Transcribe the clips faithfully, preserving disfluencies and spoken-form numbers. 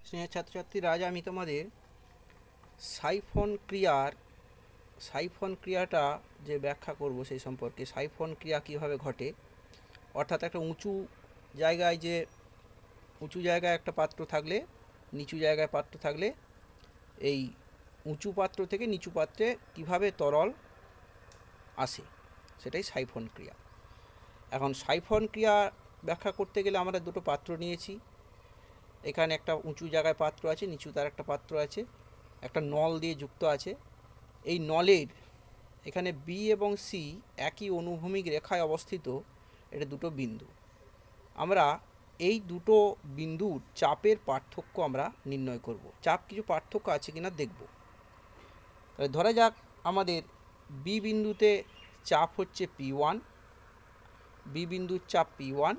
শ্রেণীর ছাত্রছাত্রীরা, আজ আমি তোমাদের সাইফন ক্রিয়ার সাইফন ক্রিয়াটা যে ব্যাখ্যা করব সেই সম্পর্কে। সাইফন ক্রিয়া কীভাবে ঘটে, অর্থাৎ একটা উঁচু জায়গায় যে উঁচু জায়গায় একটা পাত্র থাকলে, নিচু জায়গায় পাত্র থাকলে এই উঁচু পাত্র থেকে নিচু পাত্রে কিভাবে তরল আসে, সেটাই সাইফন ক্রিয়া। এখন সাইফন ক্রিয়া ব্যাখ্যা করতে গেলে আমরা দুটো পাত্র নিয়েছি। এখানে একটা উঁচু জায়গায় পাত্র আছে, নিচু তার একটা পাত্র আছে, একটা নল দিয়ে যুক্ত আছে। এই নলের এখানে বি এবং সি একই অনুভূমিক রেখায় অবস্থিত, এটা দুটো বিন্দু। আমরা এই দুটো বিন্দুর চাপের পার্থক্য আমরা নির্ণয় করব। চাপ কিছু পার্থক্য আছে কিনা দেখব। তাহলে ধরা যাক আমাদের বি বিন্দুতে চাপ হচ্ছে পি ওয়ান, বি বিন্দুর চাপ পি ওয়ান,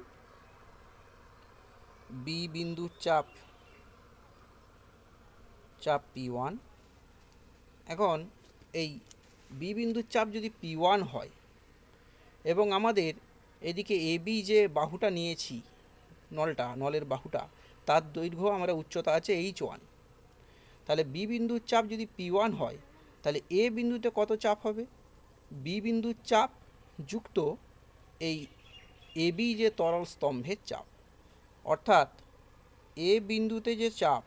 বি বিন্দুর চাপ চাপ পি ওয়ান। এখন এই বি বিন্দুর চাপ যদি পি ওয়ান হয় এবং আমাদের এদিকে এ বি যে বাহুটা নিয়েছি, নলটা নলের বাহুটা, তার দৈর্ঘ্য আমরা উচ্চতা আছে এইচ ওয়ান, তাহলে বি বিন্দুর চাপ যদি পি ওয়ান হয় তাহলে এ বিন্দুতে কত চাপ হবে? বি বিন্দুর চাপ যুক্ত এই এ বি যে তরল স্তম্ভের চাপ, অর্থাৎ এ বিন্দুতে যে চাপ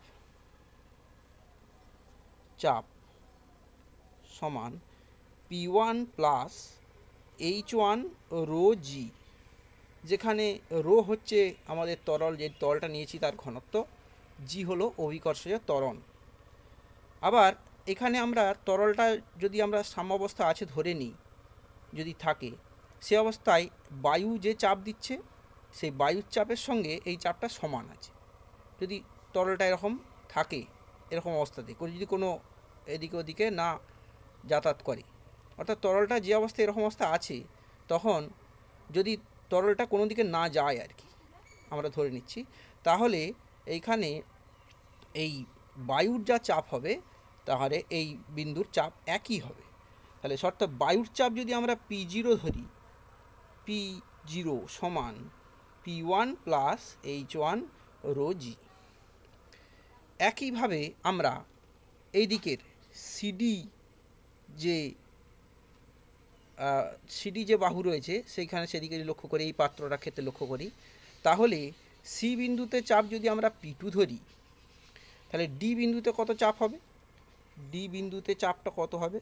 চাপ সমান P one plus h one rho g, যেখানে রো হচ্ছে আমাদের তরল, যে তরলটা নিয়েছি তার ঘনত্ব, জি হলো অভিকর্ষজ ত্বরণ। আবার এখানে আমরা তরলটা যদি আমরা সাম্যাবস্থা আছে ধরে নিই, যদি থাকে, সে অবস্থায় বায়ু যে চাপ দিচ্ছে সেই বায়ুর চাপের সঙ্গে এই চাপটা সমান আছে। যদি তরলটা এরকম থাকে, এরকম অবস্থাতে করে যদি কোনো এদিকে ওদিকে না যাতায়াত করে, অর্থাৎ তরলটা যে অবস্থায় এরকম অবস্থা আছে, তখন যদি তরলটা কোনো দিকে না যায় আর কি, আমরা ধরে নিচ্ছি, তাহলে এইখানে এই বায়ুর যা চাপ হবে তাহলে এই বিন্দুর চাপ একই হবে। তাহলে শর্ত বায়ুর চাপ যদি আমরা পি জিরো ধরি, পি জিরো সমান P one plus h one rho g. একইভাবে আমরা এই দিকের সিডি যে সিডি যে বাহু রয়েছে সেইখানে সেদিকে লক্ষ্য করি, এই পাত্রটার ক্ষেত্রে লক্ষ্য করি, তাহলে সি বিন্দুতে চাপ যদি আমরা পি টু ধরি, তাহলে ডি বিন্দুতে কত চাপ হবে? ডি বিন্দুতে চাপটা কত হবে?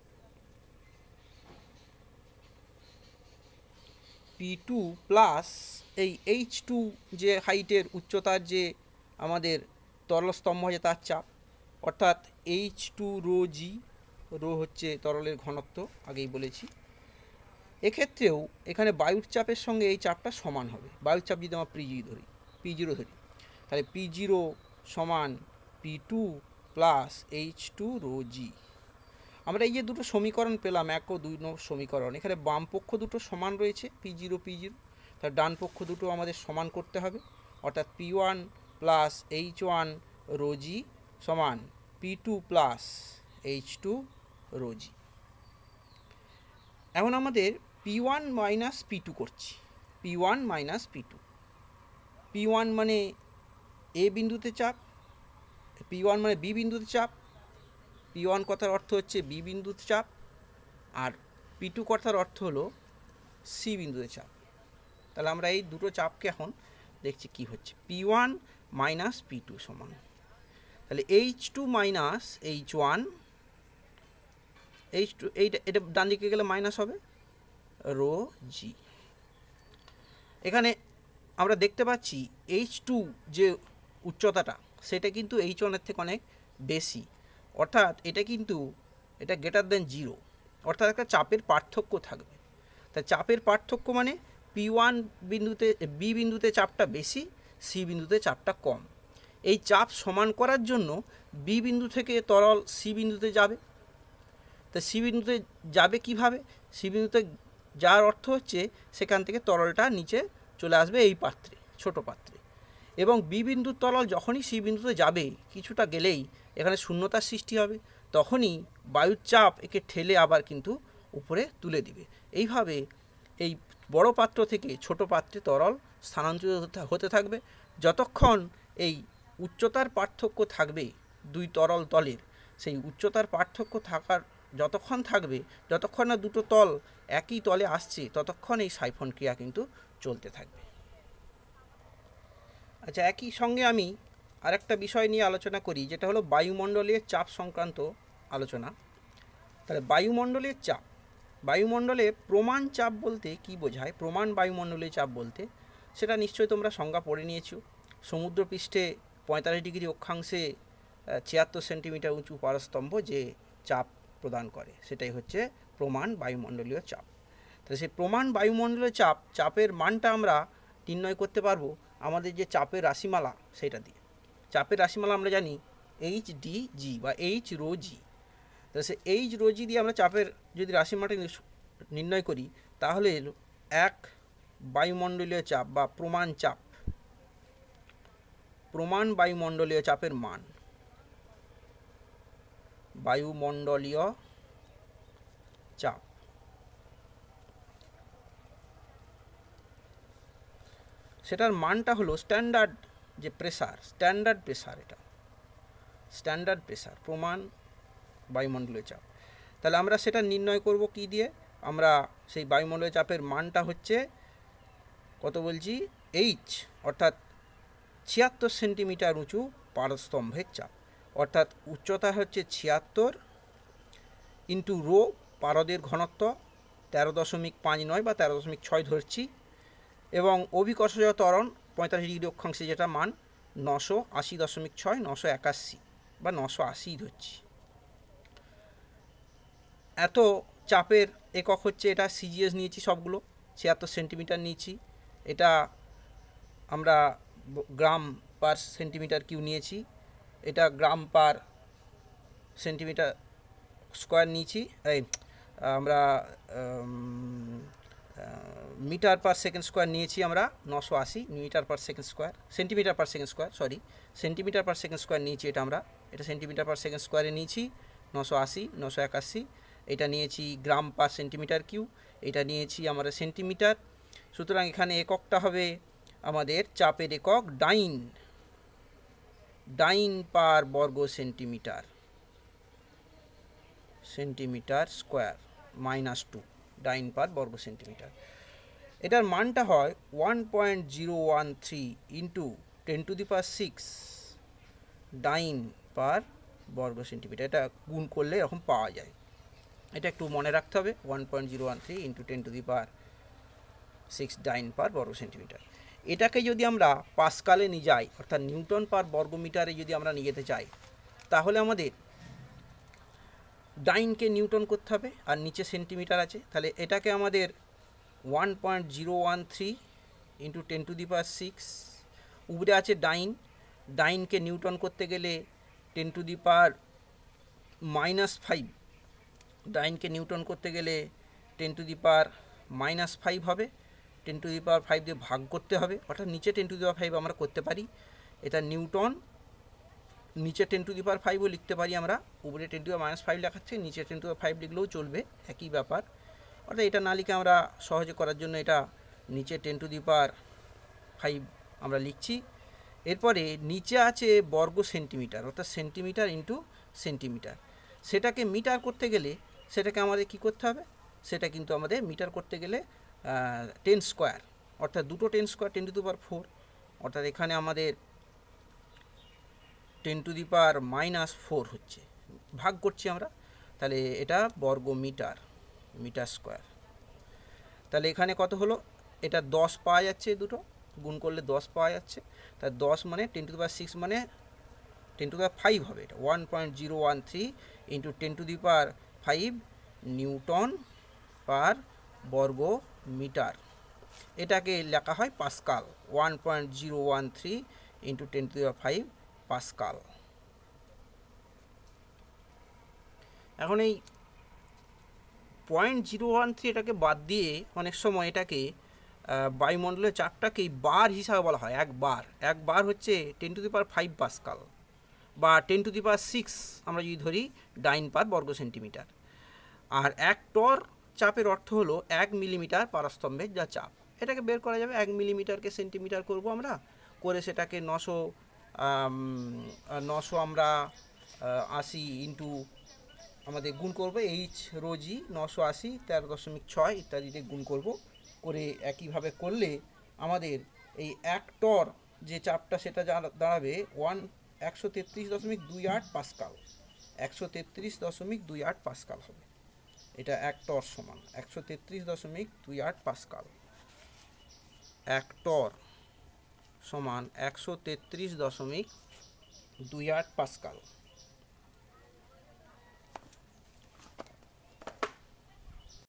পি টু প্লাস এই এইচ টু যে হাইটের উচ্চতার যে আমাদের তরল স্তম্ভ আছে তার চাপ, অর্থাৎ h two rho g. Rho হচ্ছে তরলের ঘনত্ব, আগেই বলেছি। এক্ষেত্রেও এখানে বায়ুর চাপের সঙ্গে এই চাপটা সমান হবে। বায়ুর চাপ যদি আমরা পি জিরো ধরি পি জিরো ধরি তাহলে পি জিরো সমান P two plus h two rho g. আমরা এই যে দুটো সমীকরণ পেলাম, এক ও দুই নম্বর সমীকরণ, এখানে বাম পক্ষ দুটো সমান রয়েছে, পি জিরো পি জিরো, তার ডান পক্ষ দুটো আমাদের সমান করতে হবে, অর্থাৎ P one plus h one rho g সমান P two plus h two rho g. এখন আমাদের P one minus P two করছি, P one minus P two. P one মানে এ বিন্দুতে চাপ, পি ওয়ান মানে বি বিন্দুতে চাপ, পি ওয়ান কথার অর্থ হচ্ছে বি বিন্দুতে চাপ, আর পি টু কথার অর্থ হলো সি বিন্দুতে চাপ। তাহলে আমরা এই দুটো চাপকে এখন দেখছি কি হচ্ছে। P one minus P two সমান, তাহলে h two minus h one, h two এইটা এটা ডান দিকে গেলে মাইনাস হবে রো জি। এখানে আমরা দেখতে পাচ্ছি এইচ টু যে উচ্চতাটা সেটা কিন্তু এইচ ওয়ানের থেকে অনেক বেশি, অর্থাৎ এটা কিন্তু এটা গ্রেটার দেন জিরো, অর্থাৎ একটা চাপের পার্থক্য থাকবে। তা চাপের পার্থক্য মানে পি ওয়ান বিন্দুতে বি বিন্দুতে চাপটা বেশি, সি বিন্দুতে চাপটা কম। এই চাপ সমান করার জন্য বি বিন্দু থেকে তরল সি বিন্দুতে যাবে। তা সি বিন্দুতে যাবে কিভাবে? সি বিন্দুতে যার অর্থ হচ্ছে সেখান থেকে তরলটা নিচে চলে আসবে এই পাত্রে, ছোট পাত্রে, এবং বি বিন্দুর তরল যখনই সি বিন্দুতে যাবে কিছুটা গেলেই এখানে শূন্যতার সৃষ্টি হবে, তখনই বায়ুর চাপ একে ঠেলে আবার কিন্তু উপরে তুলে দিবে। এইভাবে এই বড় পাত্র থেকে ছোট পাত্রে তরল স্থানান্তরিত হতে থাকবে যতক্ষণ এই উচ্চতার পার্থক্য থাকবে দুই তরল তলের, সেই উচ্চতার পার্থক্য থাকার যতক্ষণ থাকবে, যতক্ষণ না দুটো তল একই তলে আসছে, ততক্ষণ এই সাইফন ক্রিয়া কিন্তু চলতে থাকবে। আচ্ছা, একই সঙ্গে আমি আরেকটা বিষয় নিয়ে আলোচনা করি, যেটা হলো বায়ুমণ্ডলীয় চাপ সংক্রান্ত আলোচনা। তাহলে বায়ুমণ্ডলের চাপ, বায়ুমণ্ডলে প্রমাণ চাপ বলতে কি বোঝায়? প্রমাণ বায়ুমণ্ডলীয় চাপ বলতে, সেটা নিশ্চয়ই তোমরা সংজ্ঞা পড়ে নিয়েছো। সমুদ্রপৃষ্ঠে পঁয়তাল্লিশ ডিগ্রি অক্ষাংশে ছিয়াত্তর সেন্টিমিটার উঁচু পারস্তম্ভ যে চাপ প্রদান করে, সেটাই হচ্ছে প্রমাণ বায়ুমণ্ডলীয় চাপ। তাহলে সেই প্রমাণ বায়ুমণ্ডলীয় চাপ, চাপের মানটা আমরা নির্ণয় করতে পারবো আমাদের যে চাপের রাশিমালা সেটা দিয়ে। চাপের রাশিমালা আমরা জানি এইচ ডি জি বা এইচ রো জি। তাহলে সে এইচ রো জি দিয়ে আমরা চাপের যদি রাশিমালাটা নির্ণয় করি, তাহলে এক বায়ুমণ্ডলীয় চাপ বা প্রমাণ চাপ, প্রমাণ বায়ুমণ্ডলীয় চাপের মান, বায়ুমণ্ডলীয় চাপ, সেটার মানটা হলো স্ট্যান্ডার্ড যে প্রেসার, স্ট্যান্ডার্ড প্রেসার, এটা স্ট্যান্ডার্ড প্রেসার, প্রমাণ বায়ুমণ্ডলীয় চাপ। তাহলে আমরা সেটা নির্ণয় করব কি দিয়ে? আমরা সেই বায়ুমণ্ডলীয় চাপের মানটা হচ্ছে কত বলছি, এইচ, অর্থাৎ ছিয়াত্তর সেন্টিমিটার উঁচু পারস্তম্ভের চাপ, অর্থাৎ উচ্চতা হচ্ছে ছিয়াত্তর ইন্টু রো, পারদের ঘনত্ব তেরো দশমিক পাঁচ নয় বা তেরো দশমিক ছয় ধরছি, এবং অভিকর্ষজ ত্বরণ পঁয়তাল্লিশ ডিগ্রি অক্ষাংশে যেটা মান নশো আশি দশমিক ছয়, নশো একাশি বা নশো আশি ধরছি। এত চাপের একক হচ্ছে, এটা সিজিএস নিয়েছি সবগুলো, ছিয়াত্তর সেন্টিমিটার নিয়েছি, এটা আমরা গ্রাম পার সেন্টিমিটার কিউ নিয়েছি, এটা গ্রাম পার সেন্টিমিটার স্কোয়ার নিয়েছি, এই আমরা মিটার পার সেকেন্ড স্কোয়ার নিয়েছি আমরা নশো আশি metre per second square, centimetre per second square, sorry centimetre per second square নিয়েছি, এটা আমরা এটা সেন্টিমিটার পার সেকেন্ড স্কোয়ারে নিয়েছি নশো আশি, নশো একাশি। এটা নিয়েছি গ্রাম পার সেন্টিমিটার কিউ, এটা নিয়েছি আমরা সেন্টিমিটার। সুতরাং এখানে এককটা হবে আমাদের চাপের একক ডাইন, ডাইন পার বর্গ centimetre, centimetre square minus two, dyne per বর্গ সেন্টিমিটার। এটার মানটা হয় one point zero one three into ten to the power six dyne per বর্গ সেন্টিমিটার। এটা গুণ করলে এরকম পাওয়া যায়, এটা একটু মনে রাখতে হবে, one point zero one three into ten to the power six dyne per বর্গ সেন্টিমিটার। এটাকে যদি আমরা পাস্কালে নিয়ে যাই, অর্থাৎ নিউটন পার বর্গমিটারে যদি আমরা নিয়ে যেতে চাই, তাহলে আমাদের ডাইনকে নিউটন করতে হবে আর নিচে সেন্টিমিটার আছে। তাহলে এটাকে আমাদের one point zero one three into ten to the power six, উপরে আছে ডাইন, ডাইনকে নিউটন করতে গেলে ten to the power minus five, ডাইনকে নিউটন করতে গেলে ten to the power minus five হবে, ten to the power five দিয়ে ভাগ করতে হবে, অর্থাৎ নিচে ten to the power five আমরা করতে পারি, এটা নিউটন, নিচে টেন টু দি পাওয়ার ফাইভও লিখতে পারি আমরা, উপরে ten to the power minus five লেখাচ্ছে, নিচে ten to the power five লিখলেও চলবে, একই ব্যাপার। অর্থাৎ এটা না লিখে আমরা সহজে করার জন্য এটা নিচে ten to the power five আমরা লিখছি। এরপরে নিচে আছে বর্গ সেন্টিমিটার, অর্থাৎ সেন্টিমিটার ইন্টু সেন্টিমিটার। সেটাকে মিটার করতে গেলে সেটাকে আমাদের কি করতে হবে, সেটা কিন্তু আমাদের মিটার করতে গেলে টেন স্কোয়ার, অর্থাৎ দুটো ten square ten to the power four, অর্থাৎ এখানে আমাদের ten to the power minus four হচ্ছে, ভাগ করছি আমরা, তাহলে এটা বর্গ মিটার, মিটার স্কোয়ার। তাহলে এখানে কত হলো, এটা দশ পাওয়া যাচ্ছে, দুটো গুণ করলে দশ পাওয়া যাচ্ছে, তাহলে দশ মানে ten to the power six মানে ten to the power five হবে, এটা one point zero one three into ten to the power five newton per বর্গ মিটার। এটাকে লেখা হয় pascal, one point zero one three into ten to the power five pascal. এখন এই point zero one three এটাকে বাদ দিয়ে অনেক সময় এটাকে বায়ুমণ্ডলের চাপটাকেই বার হিসাবে বলা হয়, এক বার, এক বার হচ্ছে ten to the power five pascal বা ten to the power six আমরা যদি ধরি ডাইন পার বর্গ সেন্টিমিটার। আর এক টর চাপের অর্থ হলো এক মিলিমিটার পারস্তম্ভের যা চাপ, এটাকে বের করা যাবে, এক মিলিমিটারকে সেন্টিমিটার করব আমরা, করে সেটাকে নশো নশো আমরা আশি ইন্টু আমাদের গুণ করব, এইচ রো জি নশো আশি তেরো দশমিক ছয় ইত্যাদিতে গুণ করব, করে একইভাবে করলে আমাদের এই এক টর যে চাপটা সেটা দাঁড়াবে ওয়ান একশো তেত্রিশ দশমিক দুই আট পাস্কাল, একশো তেত্রিশ দশমিক দুই আট পাস্কাল হবে। এটা এক টর সমান একশো তেত্রিশ দশমিক দুই আট পাস্কাল। এক টর সমান একশো তেত্রিশ দশমিক দুই আট পাস্কাল।